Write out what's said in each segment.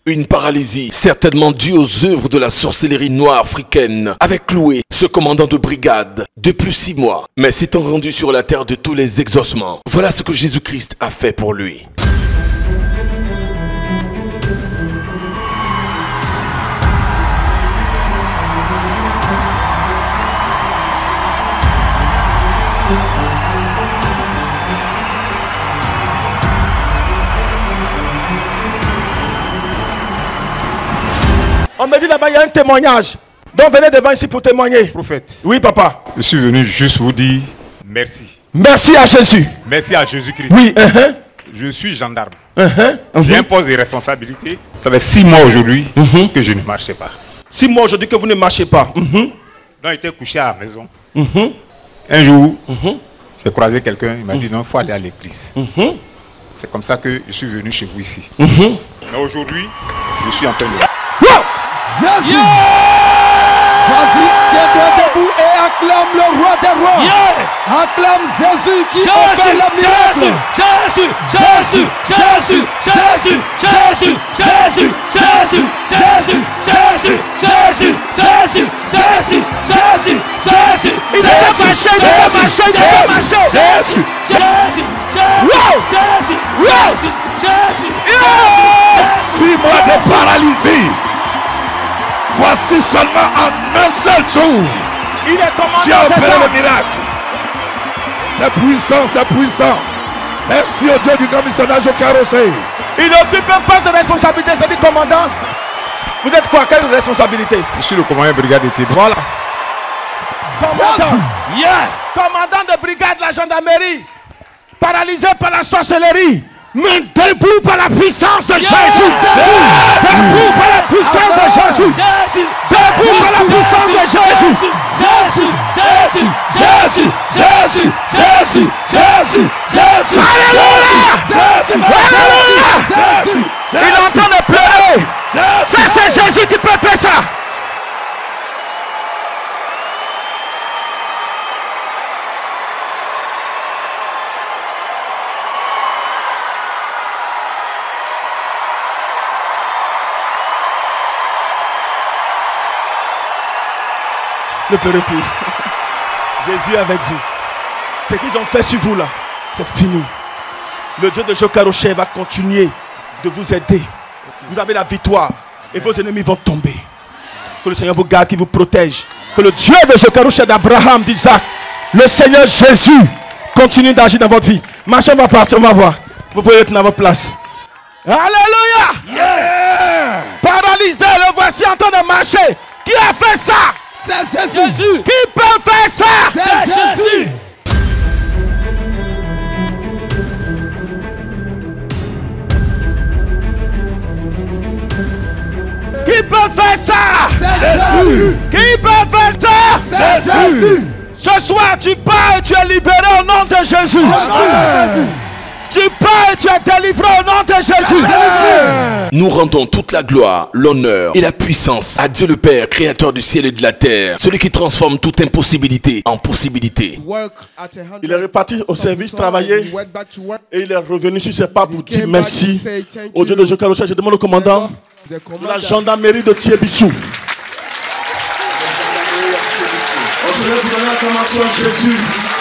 Une paralysie, certainement due aux œuvres de la sorcellerie noire africaine, avait cloué ce commandant de brigade depuis 6 mois. Mais s'étant rendu sur la terre de tous les exaucements, voilà ce que Jésus-Christ a fait pour lui. On me dit là-bas, il y a un témoignage. Donc venez devant ici pour témoigner. Prophète. Oui, papa. Je suis venu juste vous dire merci. Merci à Jésus. Merci à Jésus-Christ. Oui. Je suis gendarme. J'ai un poste de responsabilité. Ça fait 6 mois aujourd'hui que je ne marchais pas. 6 mois aujourd'hui que vous ne marchez pas. Donc j'étais couché à la maison. Un jour, j'ai croisé quelqu'un. Il m'a dit non, il faut aller à l'église. C'est comme ça que je suis venu chez vous ici. Mais aujourd'hui, je suis en train de... Jésus! Vas-y, tiens-toi debout et acclame le roi des rois. Acclame Jésus qui opère le miracle. Jésus, Jésus, Jésus, Jésus, Jésus, Jésus, Jésus, Jésus, Jésus, Jésus, Jésus, Jésus, Jésus, Jésus. Il était fâché, il était fâché, il était fâché. Jésus, Jésus, Jésus, Jésus, Jésus. 6 mois de paralysie. Voici seulement en un seul jour. Il est commandant, Tu as c'est opéré ça. le miracle. C'est puissant, c'est puissant. Merci au Dieu du commissionnaire Jokarosé. Il occupe un poste de responsabilité. C'est dit commandant. Vous êtes quoi? Quelle responsabilité? Je suis le commandant de brigade de Tébé. Voilà. Commandant. Yeah. Commandant de brigade de la gendarmerie. Paralysé par la sorcellerie. Mais debout par la puissance de Jésus. Debout par la puissance de Jésus. Jésus, Debout par la puissance de Jésus. Jésus, Jésus, Jésus, Jésus, Jésus, Jésus, Jésus. Alléluia. Jésus, Alléluia. Il est en train de pleurer. Ça, c'est Jésus qui peut faire ça. Ne pleurez plus. Jésus est avec vous. Ce qu'ils ont fait sur vous là, c'est fini. Le Dieu de Jokarosé va continuer de vous aider. Vous avez la victoire et vos ennemis vont tomber. Que le Seigneur vous garde, qu'il vous protège. Que le Dieu de Jokarosé, d'Abraham, d'Isaac, le Seigneur Jésus continue d'agir dans votre vie. Marchez, on va partir, on va voir. Vous pouvez être dans votre place. Alléluia. Paralysé, le voici en train de marcher. Qui a fait ça? C'est Jésus. Qui peut faire ça? C'est Jésus. Qui peut faire ça? C'est Jésus. Qui peut faire ça? C'est Jésus. Ce soir, tu pars et tu es libéré au nom de Jésus. Tu pars et tu es délivré au nom de Jésus. Nous rendons toute la gloire, l'honneur et la puissance à Dieu le Père, créateur du ciel et de la terre, celui qui transforme toute impossibilité en possibilité. Il est reparti au service travailler et il est revenu sur ses pas pour dire merci au Dieu de Jokarosé. Je demande au commandant de la gendarmerie de Thiébissou. On se lève pour donner l'acclamation à Jésus.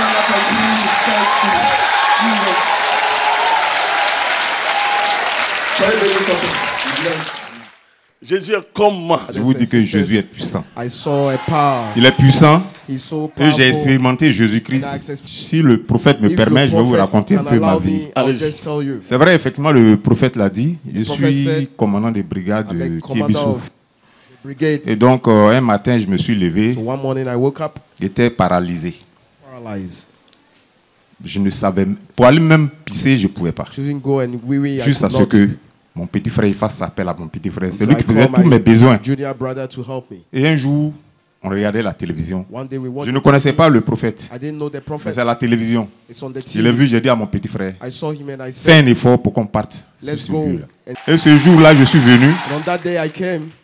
Jésus est comme. Je vous dis que Jésus est puissant. I saw a power. Il est puissant. He's so Et j'ai powerful. expérimenté Jésus-Christ. Si le prophète me If permet, the je vais vous prophet raconter un can peu ma allow vie. me, I'll just tell you. C'est vrai, effectivement, le prophète l'a dit. Je prophet suis said, commandant de brigade I'm de a commander Thiébissou. of brigade. Et donc, un matin, je me suis levé. So one morning I woke up J'étais paralysé. paralyzed. Je ne savais... Pour aller même pisser, je ne pouvais pas. Shouldn't go and I Juste à could ce not. que mon petit frère fasse appel à mon petit frère. C'est So lui I qui faisait called tous mes my besoins. junior brother to help me. Et un jour, on regardait la télévision. One day we Je watched ne the connaissais TV. pas le prophète. I didn't know the Mais prophet. c'est à la télévision. It's on the Je l'ai TV. vu, j'ai dit à mon petit frère, I saw him and I fais said, un effort pour qu'on parte sur let's ce go. lieu-là. And Et ce jour-là, je suis venu. on that day I came.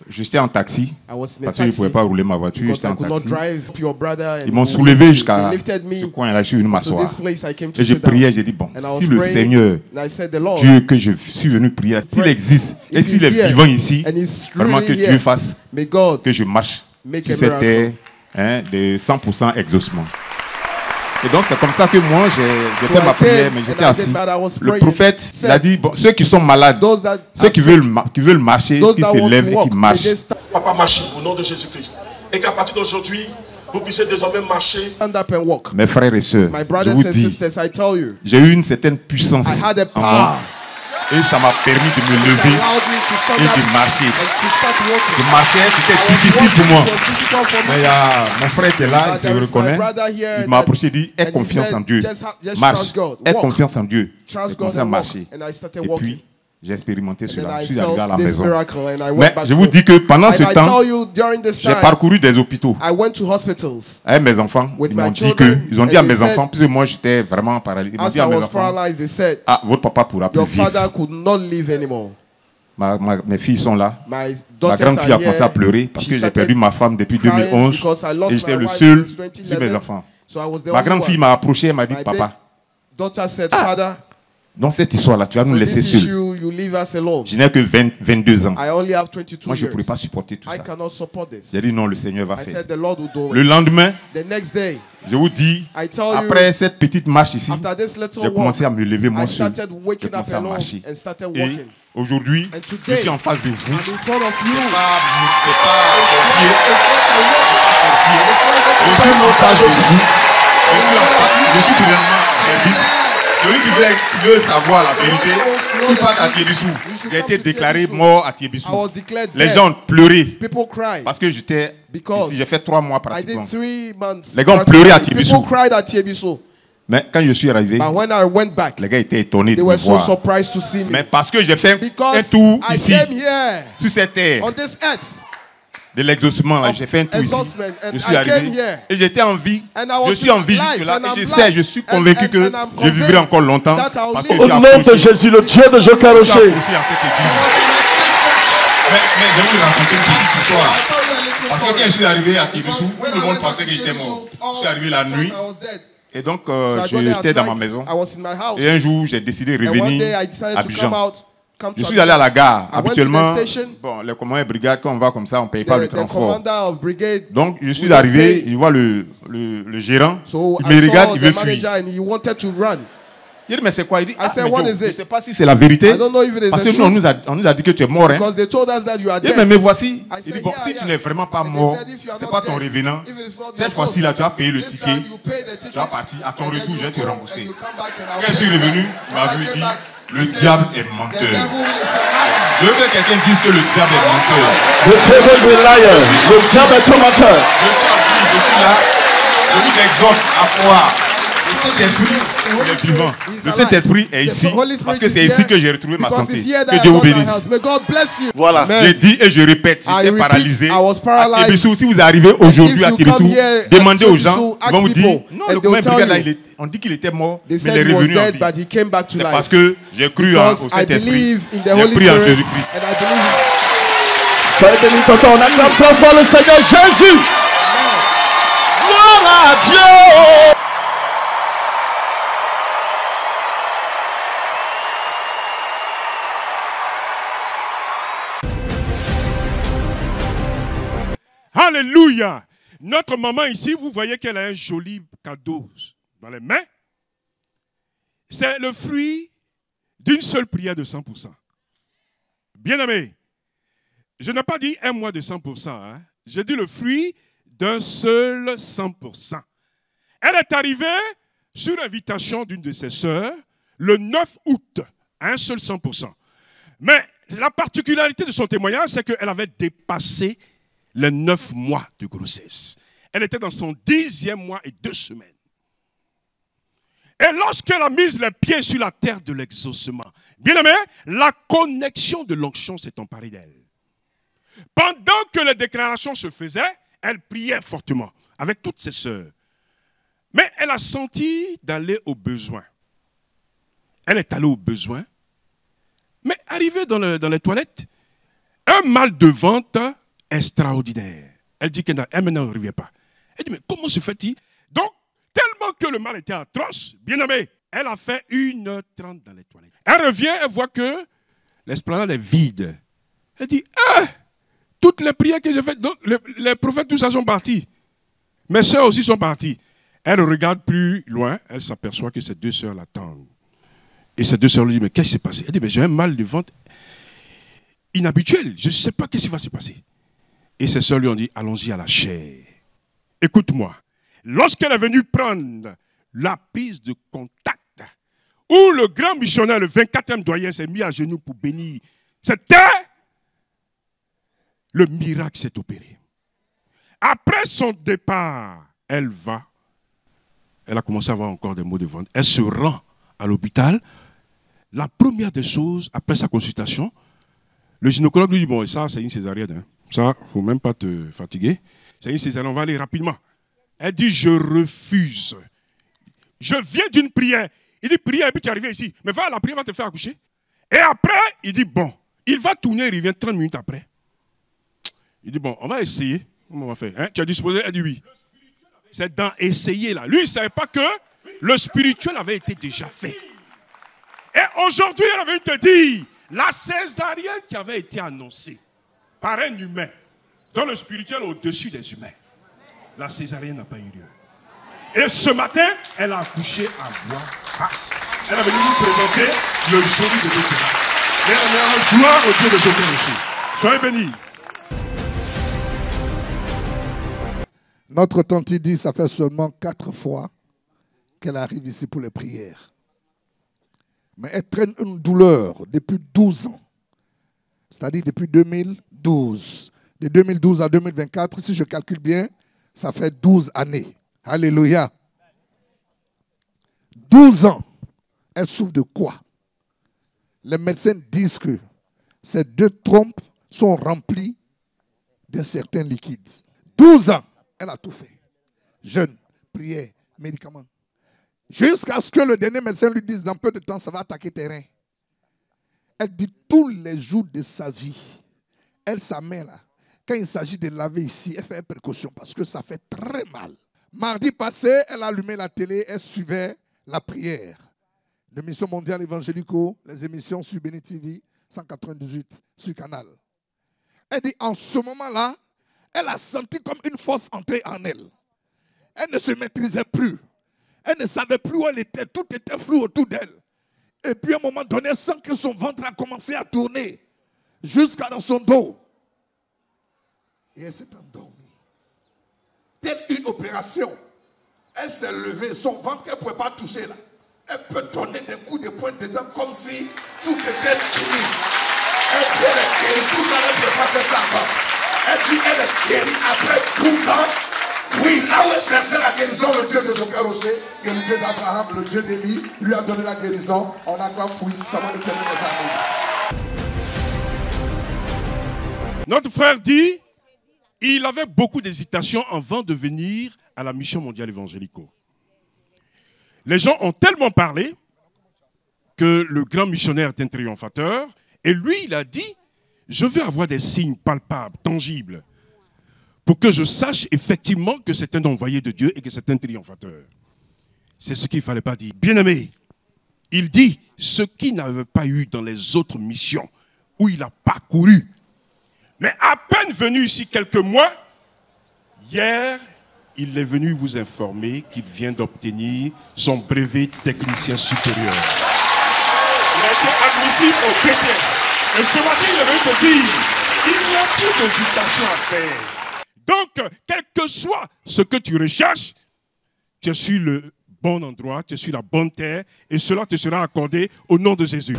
J'étais en taxi I was in a parce que je ne taxi pouvais pas rouler ma voiture. because J'étais I en could not taxi. drive. Your brother Ils and m'ont soulevé jusqu'à they lifted me ce coin-là. Je suis venu to m'asseoir. this place. I came to Et je sit down. priais, j'ai dit, bon, And I was si le praying, Seigneur, and I said, the Lord, Dieu que je suis venu prier, s'il existe et if s'il he's est here, vivant ici, and he's vraiment really que Dieu here, fasse may God que je marche make sur a cette miracle. terre de 100% exaucement. Et donc c'est comme ça que moi j'ai fait ma prière, mais j'étais assis. Le prophète l'a dit, bon, ceux qui sont malades, ceux qui veulent marcher, qui se lèvent et qui marchent. Papa marche au nom de Jésus-Christ. Et qu'à partir d'aujourd'hui, vous puissiez désormais marcher. Stand up and walk. Mes frères et sœurs, My je brothers vous and dis, sisters, I tell you, j'ai eu une certaine puissance I had a en moi. power Et ça m'a permis de me which lever allowed me to stand et up de marcher. and to start walking. De marcher, c'était I was difficile walking, pour moi. it was difficult for Mais me. mon frère était là, But il there se is reconnaît. my brother here Il m'a that- approché et dit, aie and he confiance said, en Dieu. just Marche, trust God. aie Walk. confiance en Dieu. Trust J'ai God commencé à and walk. marcher. And I started Et walking. puis, j'ai expérimenté And cela. then Je I suis arrivé à la felt this maison. miracle and I Mais went back je vous home. dis que pendant And ce I temps, tell you, during this j'ai time, parcouru des hôpitaux I went to hospitals. avec mes enfants. With Ils my m'ont dit children, ils ont dit à and they mes said- enfants, puisque moi j'étais vraiment paralysé, ils m'ont As dit I à mes was enfants, paralyzed, they said, ah, votre papa pourra plus your vivre. father could not live anymore. Mes filles sont là. My Ma daughters grande fille a are commencé à here. pleurer parce She que j'ai started perdu ma femme depuis crying 2011 because I lost et j'étais my le wife seul since sur 2011. mes enfants. So I was the Ma only grande one. fille m'a approché et m'a dit, My papa, daughter said, Father, dans cette histoire-là, tu vas nous for laisser this seuls. issue, you leave us alone. Je n'ai que 22 ans. I only have 22 Moi, je ne years. pourrais pas supporter tout I ça. cannot support this. J'ai dit non, le Seigneur va I faire. said the Lord will do Le it. lendemain, The next day, je vous dis, I tell you, après cette petite marche ici, after this little j'ai walk, commencé à me lever moi I seul. started J'ai waking up commencé à alone marcher. and started Et walking. aujourd'hui, And je today, suis en face de vous. I'm in front of you. C'est pas It's not a walk. Je suis en face de vous. Je suis gouvernement service. Celui qui veut savoir la vérité, il passe à Thiébissou. J'ai été déclaré mort à Thiébissou. I was declared Les dead. gens ont pleuré People cried. parce que j'étais Because ici. J'ai fait 3 mois I pratiquement. did 3 months. Les gars ont pleuré à People Thiébissou. cried at Thiébissou. Mais quand je suis arrivé, But when I went back, les gars étaient étonnés de they me were so voir. surprised to see me. Mais parce que j'ai fait un Because tour I ici, came here sur cette terre, on this earth de l'exaucement, là, of j'ai fait un tour ici. exhaustion, and Je suis I arrivé came here. et j'étais en vie. And I was Je suis en vie alive, jusque-là and et I'm je sais, live. je suis convaincu que And I'm je vivrai encore longtemps convinced that I'll parce que live. je Au suis nom de approché. Jésus, le Dieu de Je suis Jokaroché. approché à cette église. Mais je vais vous raconter une petite histoire. Parce que quand je suis arrivé à Thiébissou, tout le monde pensait que j'étais mort. Je suis arrivé la nuit et donc j'étais dans ma maison. I was in my house. Et un jour, j'ai décidé de And one revenir day I à decided to Abidjan. come Je to suis allé à la gare. I went to the Habituellement, station. bon, les commandants de brigade, quand on va comme ça, on ne paye pas le The transport. commander of brigade. Donc, je suis we don't arrivé, pay. je vois le gérant. So Il me I regarde, saw il the veut manager fuir. and he wanted to run. Il dit, mais c'est quoi? Il dit, I said, mais what Joe, is je ne it? sais pas si c'est la vérité. I don't know if it is Parce the que nous, truth. on nous a dit que tu es mort. Hein. Because they told us that you are Il dit, dead. mais voici. I Il said, dit, bon, yeah, si yeah. tu n'es vraiment pas And they mort, said, if you are c'est not pas ton dead, revenant. if it is not Cette your fois-ci, là, tu as payé le this ticket. time you pay the ticket, Tu vas partir. À ton and then retour, you je vais te go rembourser. and you come back and I'll Quand je suis pay you. revenu, il When m'a I vu came dit, back, le he said, diable est the menteur. devil is a liar. Je veux que quelqu'un dise que le diable est menteur. Le devil is a liar. Le diable est un menteur. Je suis là. Je vous exhorte à croire. Le Saint-Esprit est vivant. Le Saint-Esprit est ici. Parce que c'est ici que j'ai retrouvé ma santé. Que Dieu vous bénisse. May God bless you. Voilà. Amen. J'ai dit et je répète, I j'étais repeat, paralysé. I was paralyzed. À Thiébissou, si vous arrivez aujourd'hui If à you Thiébissou, come here at demandez aux Thiébissou, gens, ils ask vont vous dire, people, non, and le they'll commandant tell brigade là, you. on dit qu'il était mort, mais They il said est he was revenu en dead, vie. but he came back to C'est parce life. que j'ai cru au Because I Saint-Esprit. believe in the J'ai Holy cru en Spirit, Jésus-Christ. and I believe in Soyez bénis, tonton. On acclame très fort le Seigneur Jésus. Gloire à Dieu. Alléluia. Notre maman ici, vous voyez qu'elle a un joli cadeau dans les mains. C'est le fruit d'une seule prière de 100%. Bien-aimé, je n'ai pas dit un mois de 100%. Hein. Je dis le fruit d'un seul 100%. Elle est arrivée sur invitation d'une de ses sœurs le 9 août, un seul 100%. Mais la particularité de son témoignage, c'est qu'elle avait dépassé les 9 mois de grossesse. Elle était dans son 10e mois et 2 semaines. Et lorsqu'elle a mis les pieds sur la terre de l'exaucement, bien aimé, la connexion de l'onction s'est emparée d'elle. Pendant que les déclarations se faisaient, elle priait fortement avec toutes ses sœurs. Mais elle a senti d'aller au besoin. Elle est allée au besoin. Mais arrivée dans les toilettes, un un mal de ventre extraordinaire. Elle dit qu'elle ne revient pas. Elle dit, mais comment se fait-il? Donc, tellement que le mal était atroce, bien aimé, elle a fait 1h30 dans les toilettes. Elle revient, elle voit que l'esplanade est vide. Elle dit, ah, toutes les prières que j'ai faites, donc les prophètes, tout ça sont partis. Mes soeurs aussi sont parties. Elle regarde plus loin, elle s'aperçoit que ses deux soeurs l'attendent. Et ses deux soeurs lui disent, mais qu'est-ce qui s'est passé? Elle dit, mais j'ai un mal de ventre inhabituel, je ne sais pas qu'est-ce qui va se passer. Et ses soeurs lui ont dit, allons-y à la chair. Écoute-moi, lorsqu'elle est venue prendre la prise de contact, où le grand missionnaire, le 24e doyen, s'est mis à genoux pour bénir cette terre, le miracle s'est opéré. Après son départ, elle a commencé à avoir encore des maux de ventre. Elle se rend à l'hôpital. La première des choses, après sa consultation, le gynécologue lui dit, bon, ça, c'est une césarienne. Hein. Ça, il ne faut même pas te fatiguer. C'est une césarienne, on va aller rapidement. Elle dit, je refuse. Je viens d'une prière. Il dit, prière, et puis tu es arrivé ici. Mais va, la prière va te faire accoucher. Et après, il dit, bon, il va tourner, il revient 30 minutes après. Il dit, bon, on va essayer. Comment on va faire? Hein? Tu as disposé? Elle dit oui. C'est dans essayer là. Lui, il ne savait pas que le spirituel avait été déjà fait. Et aujourd'hui, elle avait te dire, la césarienne qui avait été annoncée par un humain, dans le spirituel au-dessus des humains, la césarienne n'a pas eu lieu. Et ce matin, elle a accouché à voix basse. Elle est venue nous présenter le joli bébé qu'elle a. Et elle est en gloire au Dieu de Jésus aussi. Soyez bénis. Notre tante dit, ça fait seulement 4 fois qu'elle arrive ici pour les prières. Mais elle traîne une douleur depuis 12 ans. C'est-à-dire depuis 2012. De 2012 à 2024, si je calcule bien, ça fait 12 années. Alléluia. 12 ans. Elle souffre de quoi? Les médecins disent que ces 2 trompes sont remplies d'un certain liquide. 12 ans. Elle a tout fait. Jeûne, prière, médicaments. Jusqu'à ce que le dernier médecin lui dise, dans peu de temps, ça va attaquer tes reins. Elle dit tous les jours de sa vie, elle, sa main là, quand il s'agit de laver ici, elle fait précaution parce que ça fait très mal. Mardi passé, elle a allumé la télé, elle suivait la prière. L'émission mondiale évangélico, les émissions sur Béni TV, 198, sur Canal. Elle dit, en ce moment-là, elle a senti comme une force entrer en elle. Elle ne se maîtrisait plus. Elle ne savait plus où elle était. Tout était flou autour d'elle. Et puis à un moment donné, elle sent que son ventre a commencé à tourner jusqu'à dans son dos. Et elle s'est endormie. Telle une opération. Elle s'est levée. Son ventre qu'elle ne pouvait pas toucher là. Elle peut donner des coups de poing dedans comme si tout était fini. Elle dit elle est guérie. Tout ça ne peut pas faire ça avant. Elle dit elle est guérie après 12 ans. Oui, là où elle cherchait la guérison, le Dieu de Joker Rocher, et le Dieu d'Abraham, le Dieu d'Élie, lui a donné la guérison. On acclame puissamment l'Éternel des armées. Notre frère dit, il avait beaucoup d'hésitation avant de venir à la mission mondiale évangélico. Les gens ont tellement parlé que le grand missionnaire est un triomphateur. Et lui, il a dit, je veux avoir des signes palpables, tangibles, pour que je sache effectivement que c'est un envoyé de Dieu et que c'est un triomphateur. C'est ce qu'il ne fallait pas dire. Bien-aimé, il dit, ce qu'il n'avait pas eu dans les autres missions où il a parcouru. Mais à peine venu ici quelques mois, hier, il est venu vous informer qu'il vient d'obtenir son brevet technicien supérieur. Il a été admissible au BTS. Et ce matin, il est venu te dire, il n'y a plus d'hésitation à faire. Donc, quel que soit ce que tu recherches, tu es sur le bon endroit, tu es sur la bonne terre, et cela te sera accordé au nom de Jésus.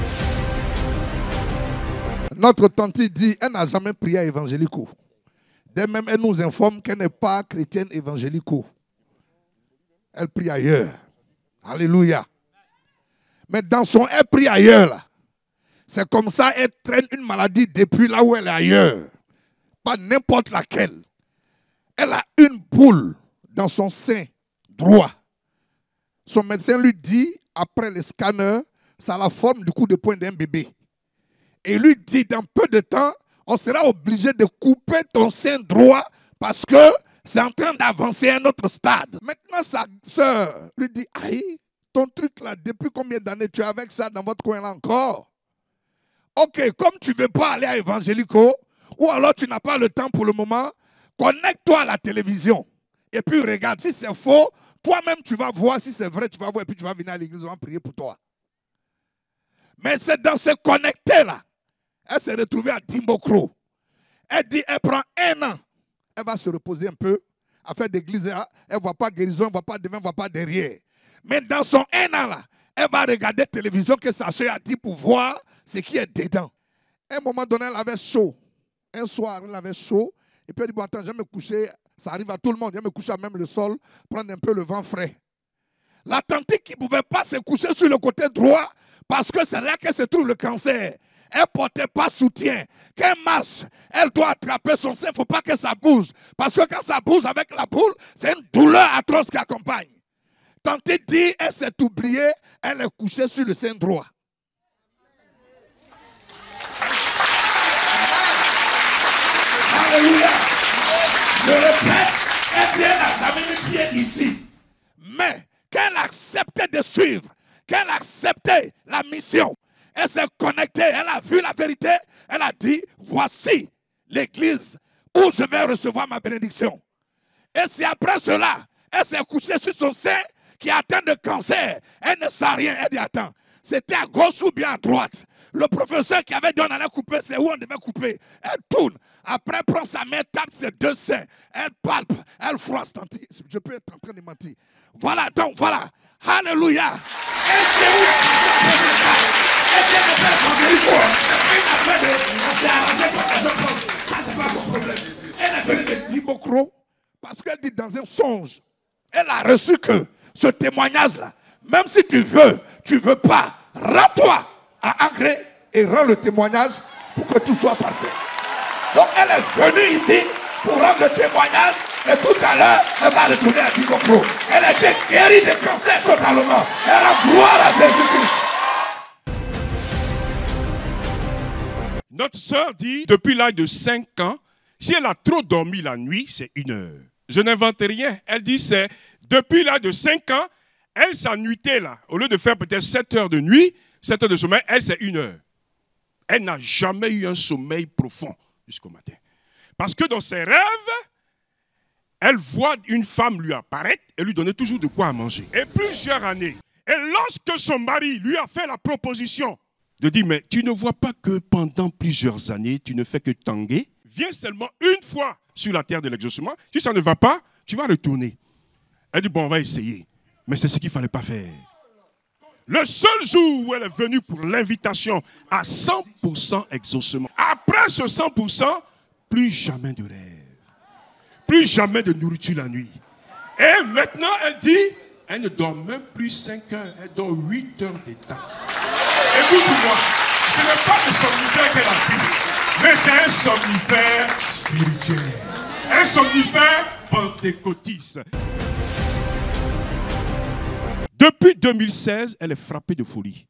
Notre tante dit, elle n'a jamais prié à évangélico. Dès même, elle nous informe qu'elle n'est pas chrétienne évangélico. Elle prie ailleurs. Alléluia. Mais dans son elle prie ailleurs, là, c'est comme ça, elle traîne une maladie depuis là où elle est ailleurs. Pas n'importe laquelle. Elle a une boule dans son sein droit. Son médecin lui dit, après le scanner, ça a la forme du coup de poing d'un bébé. Et lui dit, dans peu de temps, on sera obligé de couper ton sein droit parce que c'est en train d'avancer à un autre stade. Maintenant, sa sœur lui dit, aïe, ton truc là, depuis combien d'années tu es avec ça dans votre coin là encore? Ok, comme tu ne veux pas aller à Evangelico, ou alors tu n'as pas le temps pour le moment, connecte-toi à la télévision. Et puis regarde, si c'est faux, toi-même tu vas voir, si c'est vrai, tu vas voir, et puis tu vas venir à l'église, on va prier pour toi. Mais c'est dans ce connecté-là. Elle s'est retrouvée à Dimbokro. Elle dit, elle prend 1 an. Elle va se reposer un peu, à faire d'église. Elle ne voit pas guérison, elle ne voit pas devant, elle ne voit pas derrière. Mais dans son 1 an là, elle va regarder la télévision que sa soeur a dit pour voir ce qui est dedans. À un moment donné, elle avait chaud. Un soir, elle avait chaud. Et puis elle dit, bon, attends, je vais me coucher. Ça arrive à tout le monde. Je vais me coucher à même le sol, prendre un peu le vent frais. La tante qui ne pouvait pas se coucher sur le côté droit parce que c'est là que se trouve le cancer. Elle ne portait pas soutien. Quand elle marche, elle doit attraper son sein. Il ne faut pas que ça bouge. Parce que quand ça bouge avec la boule, c'est une douleur atroce qui accompagne. Tante dit, elle s'est oubliée, elle est couchée sur le sein droit. Alléluia. Je répète, elle n'a jamais mis pied ici. Mais qu'elle acceptait de suivre, qu'elle acceptait la mission, elle s'est connectée, elle a vu la vérité, elle a dit, voici l'église où je vais recevoir ma bénédiction. Et c'est après cela, elle s'est couchée sur son sein qui est atteint de cancer. Elle ne sait rien, elle dit, attends, c'était à gauche ou bien à droite. Le professeur qui avait dit on allait couper, c'est où on devait couper. Elle tourne. Après, elle prend sa main, tape ses 2 seins. Elle palpe, elle froisse. Je peux être en train de mentir. Voilà, donc voilà. Alléluia. Et c'est où ça? C'est arrangé comme les gens pensent. Ça, c'est pas son problème. Elle est venue de Dimbokro parce qu'elle dit dans un songe, elle a reçu que ce témoignage-là, même si tu veux pas, rends-toi à Agré et rends le témoignage pour que tout soit parfait. Donc elle est venue ici pour rendre le témoignage et tout à l'heure, elle va retourner à Dimbokro. Elle était guérie de cancer totalement. Elle a gloire à Jésus-Christ. Notre sœur dit, depuis l'âge de 5 ans, si elle a trop dormi la nuit, c'est 1 heure. Je n'invente rien. Elle dit, c'est depuis l'âge de 5 ans, elle s'ennuitait là. Au lieu de faire peut-être 7 heures de nuit, 7 heures de sommeil, elle, c'est 1 heure. Elle n'a jamais eu un sommeil profond jusqu'au matin. Parce que dans ses rêves, elle voit une femme lui apparaître et lui donner toujours de quoi à manger. Et plusieurs années. Et lorsque son mari lui a fait la proposition de dire, mais tu ne vois pas que pendant plusieurs années, tu ne fais que tanguer. Viens seulement 1 fois sur la terre de l'exaucement. Si ça ne va pas, tu vas retourner. Elle dit, bon, on va essayer. Mais c'est ce qu'il ne fallait pas faire. Le seul jour où elle est venue pour l'invitation à 100% exaucement. Après ce 100%, plus jamais de rêve. Plus jamais de nourriture la nuit. Et maintenant, elle dit, elle ne dort même plus 5 heures. Elle dort 8 heures de temps. Écoute-moi, ce n'est pas le somnifère qu'elle a pris, mais c'est un somnifère spirituel. Un somnifère pentecôtiste. Depuis 2016, elle est frappée de folie.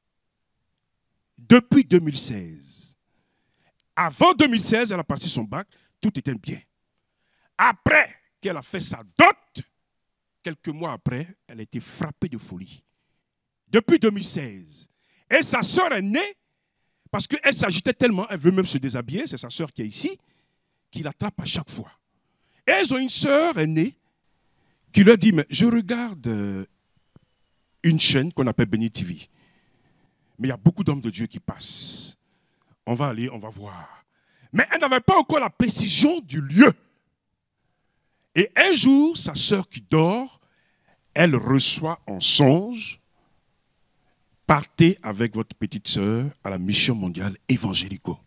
Depuis 2016. Avant 2016, elle a passé son bac, tout était bien. Après qu'elle a fait sa dot, quelques mois après, elle a été frappée de folie. Depuis 2016. Et sa sœur est née, parce qu'elle s'agitait tellement, elle veut même se déshabiller, c'est sa sœur qui est ici, qui l'attrape à chaque fois. Et elles ont une sœur aînée qui leur dit, mais je regarde une chaîne qu'on appelle Béni TV. Mais il y a beaucoup d'hommes de Dieu qui passent. On va aller, on va voir. Mais elle n'avait pas encore la précision du lieu. Et un jour, sa sœur qui dort, elle reçoit en songe, partez avec votre petite sœur à la mission mondiale évangélico.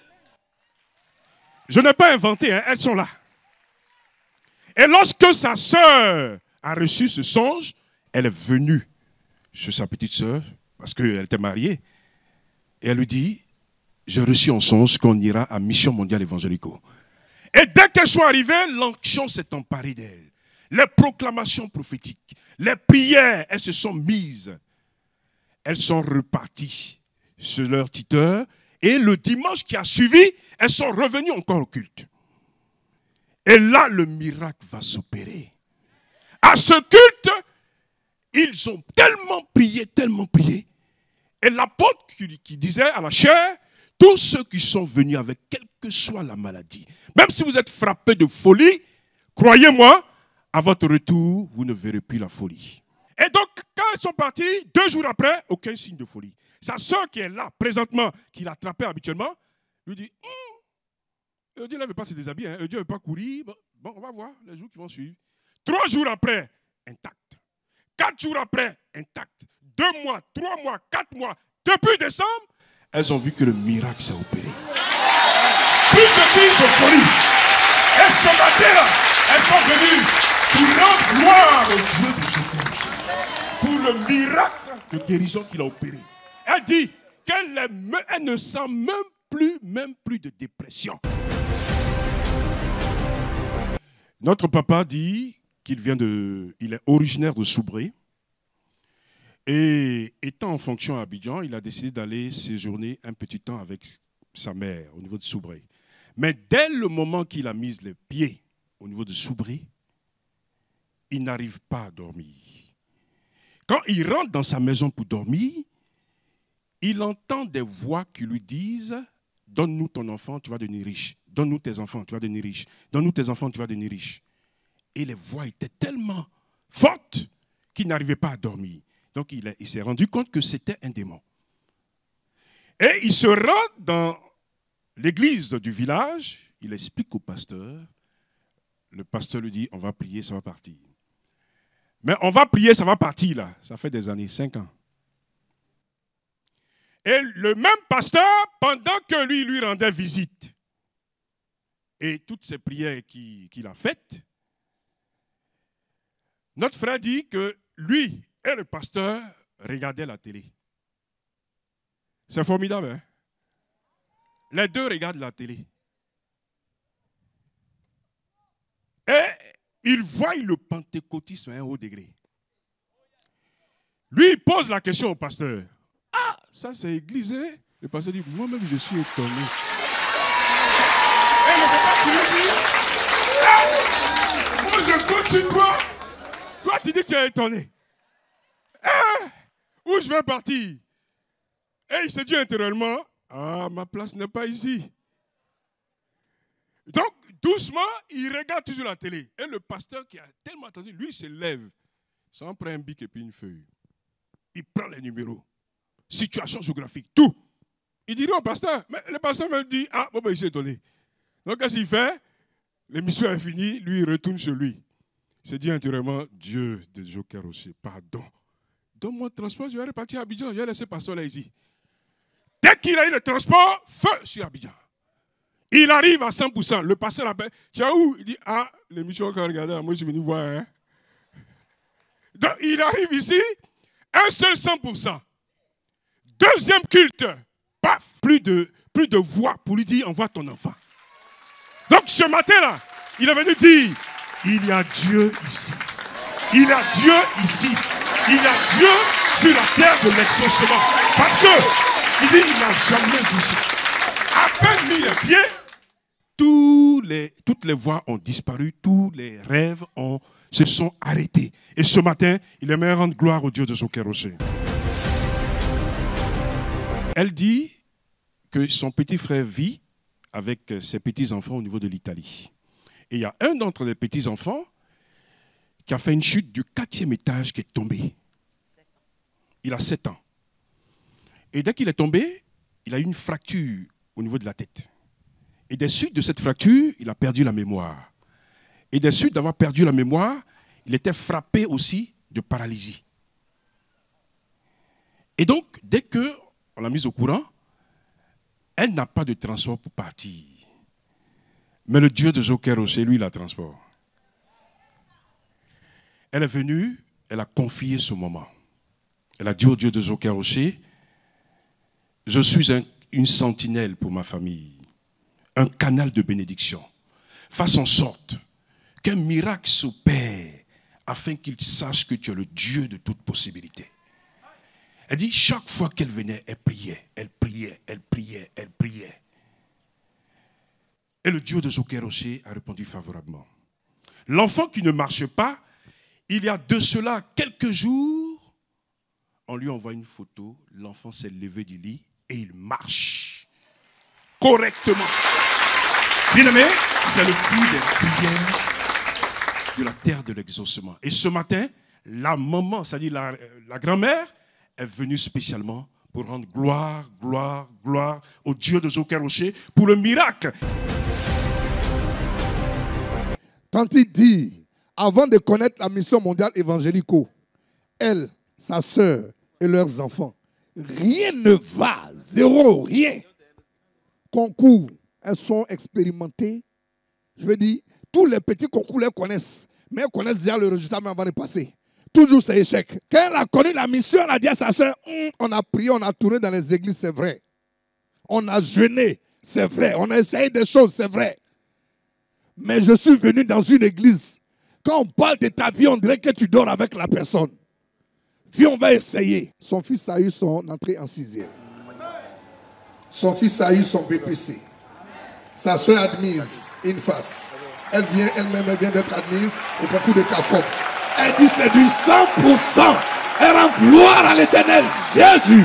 Je n'ai pas inventé, hein, elles sont là. Et lorsque sa sœur a reçu ce songe, elle est venue chez sa petite sœur, parce qu'elle était mariée, et elle lui dit, j'ai reçu en songe qu'on ira à mission mondiale évangélico. Et dès qu'elles sont arrivées, l'onction s'est emparée d'elle. Les proclamations prophétiques, les prières, elles se sont mises. Elles sont reparties sur leur tuteur Et le dimanche qui a suivi, elles sont revenues encore au culte. Et là, le miracle va s'opérer. À ce culte, ils ont tellement prié. Et l'apôtre qui disait à la chair, tous ceux qui sont venus avec quelle que soit la maladie, même si vous êtes frappé de folie, croyez-moi, à votre retour, vous ne verrez plus la folie. Et donc, quand ils sont partis, 2 jours après, aucun signe de folie. Sa soeur qui est là, présentement, qui l'attrapait habituellement, lui dit, Dieu ne veut pas se déshabiller, hein. Dieu ne veut pas courir. Bon, on va voir les jours qui vont suivre. 3 jours après, intact. 4 jours après, intact. 2 mois, 3 mois, 4 mois. Depuis décembre, elles ont vu que le miracle s'est opéré. Plus de crise de folie. Et ce matin-là, elles sont venues pour rendre gloire au Dieu de Jésus. Pour le miracle de guérison qu'il a opéré. Elle dit qu'elle ne sent même plus de dépression. Notre papa dit qu'il il est originaire de Soubré. Et étant en fonction à Abidjan, il a décidé d'aller séjourner un petit temps avec sa mère au niveau de Soubré. Mais dès le moment qu'il a mis les pieds au niveau de Soubré, il n'arrive pas à dormir. Quand il rentre dans sa maison pour dormir, il entend des voix qui lui disent « Donne-nous ton enfant, tu vas devenir riche. Donne-nous tes enfants, tu vas devenir riche. Donne-nous tes enfants, tu vas devenir riche. » Et les voix étaient tellement fortes qu'il n'arrivait pas à dormir. Donc il s'est rendu compte que c'était un démon. Et il se rend dans l'église du village, il explique au pasteur. Le pasteur lui dit, on va prier, ça va partir. Mais on va prier, ça va partir là. Ça fait des années, 5 ans. Et le même pasteur, pendant que lui rendait visite, et toutes ces prières qu'il a faites, notre frère dit que lui et le pasteur regardaient la télé. C'est formidable, hein? Les deux regardent la télé. Et ils voient le pentecôtisme à un haut degré. Lui, il pose la question au pasteur. Ah, ça c'est église, hein? Le pasteur dit, moi-même je suis étonné. Et le papa qui lui dit, ah, moi je continue toi. Toi tu dis que tu es étonné. Où je vais partir? Et il s'est dit intérieurement, ah, ma place n'est pas ici. Donc, doucement, il regarde toujours la télé. Et le pasteur qui a tellement attendu, lui, il se lève. S'en prend un bic et puis une feuille. Il prend les numéros. Situation géographique, tout. Il dit au pasteur, mais le pasteur me dit, ah, bon, ben, il s'est étonné. Donc, qu'est-ce qu'il fait? L'émission est finie, lui, il retourne chez lui. Il s'est dit intérieurement, Dieu de Joker aussi, pardon. Donne-moi le transport, je vais repartir à Abidjan, je vais laisser le pasteur là ici. Dès qu'il a eu le transport, feu sur Abidjan. Il arrive à 100%. Le pasteur l'appelle. Tu es où? Il dit, ah, l'émission qu'on a regardée, moi je suis venu voir. Hein. Donc, il arrive ici, un seul 100%. Deuxième culte, paf, plus de voix pour lui dire, envoie ton enfant. Donc ce matin-là, il est venu dire, il y a Dieu ici. Il y a Dieu ici. Il y a Dieu sur la terre de l'exaucement. Parce que, il dit, il n'a jamais vu ça. À peine mis les pieds, toutes les voix ont disparu, tous les rêves se sont arrêtés. Et ce matin, il aimerait rendre gloire au Dieu de Joker aussi. Elle dit que son petit frère vit avec ses petits-enfants au niveau de l'Italie. Et il y a un d'entre les petits-enfants qui a fait une chute du 4e étage qui est tombé. Il a 7 ans. Et dès qu'il est tombé, il a eu une fracture au niveau de la tête. Et des suites de cette fracture, il a perdu la mémoire. Et des suites d'avoir perdu la mémoire, il était frappé aussi de paralysie. Et donc, dès qu'on l'a mise au courant, elle n'a pas de transport pour partir. Mais le Dieu de Joker aussi, lui, il a transport. Elle est venue, elle a confié ce moment. Elle a dit au Dieu de Joker aussi, je suis une sentinelle pour ma famille, un canal de bénédiction. Fasse en sorte qu'un miracle s'opère afin qu'il sache que tu es le Dieu de toute possibilité. Elle dit, chaque fois qu'elle venait, elle priait, elle priait, elle priait, elle priait. Et le Dieu de Joker-Rocher a répondu favorablement. L'enfant qui ne marche pas, il y a de cela quelques jours, on lui envoie une photo, l'enfant s'est levé du lit et il marche correctement. Bien aimé, c'est le fruit des prières de la terre de l'exaucement. Et ce matin, la maman, c'est-à-dire la grand-mère, est venue spécialement pour rendre gloire, gloire, gloire au Dieu de Joker-Rocher pour le miracle. Quand il dit, avant de connaître la mission mondiale évangélico, elle, sa sœur et leurs enfants, rien ne va, zéro, rien. Concours, elles sont expérimentées. Je veux dire, tous les petits concours les connaissent, mais elles connaissent déjà le résultat même avant de passer. Toujours c'est échec. Quand elle a connu la mission, elle a dit à sa soeur, on a prié, on a tourné dans les églises, c'est vrai. On a jeûné, c'est vrai. On a essayé des choses, c'est vrai. Mais je suis venu dans une église. Quand on parle de ta vie, on dirait que tu dors avec la personne. Viens, on va essayer. Son fils a eu son entrée en 6e. Son fils a eu son BPC. Sa soeur admise une face. Elle-même vient d'être admise au concours de CAFOP. Elle dit c'est du 100%. Elle rend gloire à l'Éternel Jésus.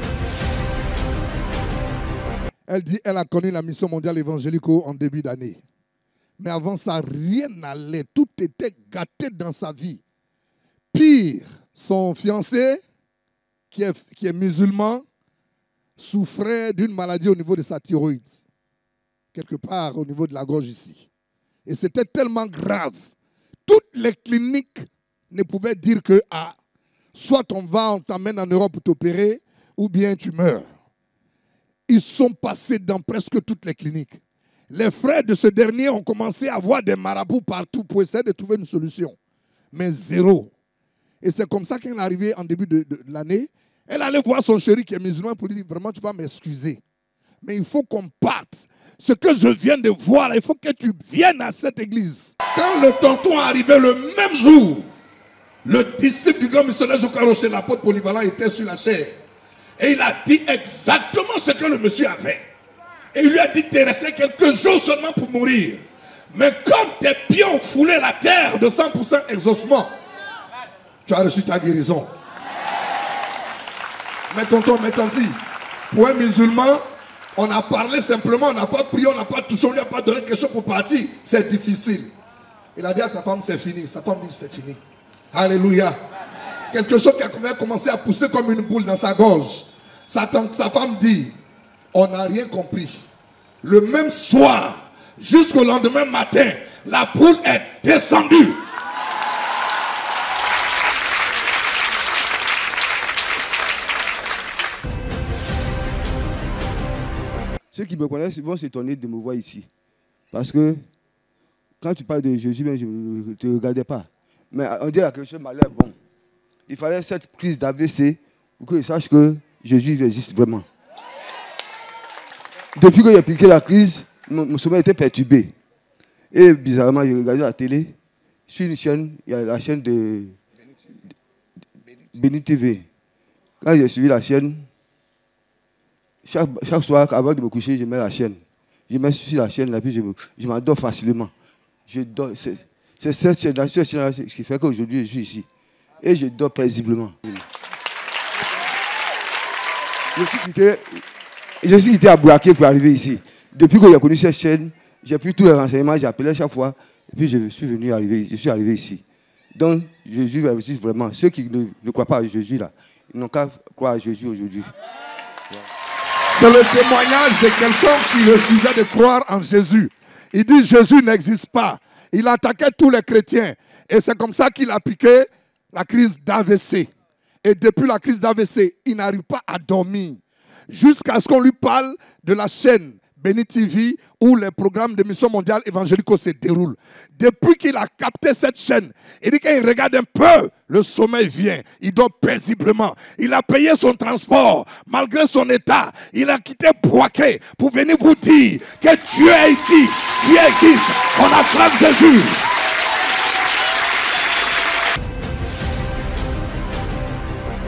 Elle dit elle a connu la mission mondiale évangélico en début d'année. Mais avant ça, rien n'allait. Tout était gâté dans sa vie. Pire, son fiancé, qui est musulman, souffrait d'une maladie au niveau de sa thyroïde. Quelque part au niveau de la gorge ici. Et c'était tellement grave. Toutes les cliniques ne pouvaient dire que soit on t'emmène en Europe pour t'opérer, ou bien tu meurs. Ils sont passés dans presque toutes les cliniques. Les frères de ce dernier ont commencé à voir des marabouts partout pour essayer de trouver une solution. Mais zéro. Et c'est comme ça qu'elle est arrivée en début de l'année. Elle allait voir son chéri qui est musulman pour lui dire, vraiment, tu vas m'excuser. Mais il faut qu'on parte. Ce que je viens de voir, il faut que tu viennes à cette église. Quand le tonton est arrivé le même jour, le disciple du grand missionnaire Joker-Rocher, l'apôtre polyvalent, était sur la chair. Et il a dit exactement ce que le monsieur avait. Et il lui a dit de rester quelques jours seulement pour mourir. Mais comme tes pieds ont foulé la terre de 100% exaucement, tu as reçu ta guérison. Mais tonton, mais tanti, pour un musulman, on a parlé simplement, on n'a pas prié, on n'a pas touché, on lui a pas donné quelque chose pour partir. C'est difficile. Il a dit à sa femme, c'est fini. Sa femme dit, c'est fini. Alléluia. Quelque chose qui a commencé à pousser comme une boule dans sa gorge. Sa femme dit, on n'a rien compris. Le même soir, jusqu'au lendemain matin, la boule est descendue. Ceux qui me connaissent vont s'étonner de me voir ici. Parce que quand tu parles de Jésus, je ne te regardais pas. Mais on dit quelque chose m'a l'air bon. Il fallait cette crise d'AVC pour que je sache que Jésus existe vraiment. Depuis que j'ai appliqué la crise, mon sommeil était perturbé. Et bizarrement, j'ai regardé la télé. Sur une chaîne, il y a la chaîne de Béni TV. Quand j'ai suivi la chaîne, chaque soir, avant de me coucher, je mets la chaîne. Je mets sur la chaîne, et puis je m'endors facilement. C'est cette chaîne-là qui fait qu'aujourd'hui, je suis ici. Et je dors paisiblement. Je suis quitté à Bouaké pour arriver ici. Depuis que j'ai connu cette chaîne, j'ai pris tous les renseignements, j'ai appelé chaque fois, et puis je suis arrivé ici. Donc, Jésus existe vraiment. Ceux qui ne croient pas à Jésus, là, ils n'ont qu'à croire à Jésus aujourd'hui. C'est le témoignage de quelqu'un qui refusait de croire en Jésus. Il dit Jésus n'existe pas. Il attaquait tous les chrétiens. Et c'est comme ça qu'il a appliqué la crise d'AVC. Et depuis la crise d'AVC, il n'arrive pas à dormir. Jusqu'à ce qu'on lui parle de la chaîne Béni TV où les programmes de mission mondiale évangélico se déroulent. Depuis qu'il a capté cette chaîne, il dit qu'il regarde un peu, le sommeil vient. Il dort paisiblement. Il a payé son transport malgré son état. Il a quitté Bouaké pour venir vous dire que Dieu est ici. Dieu existe. On acclame Jésus.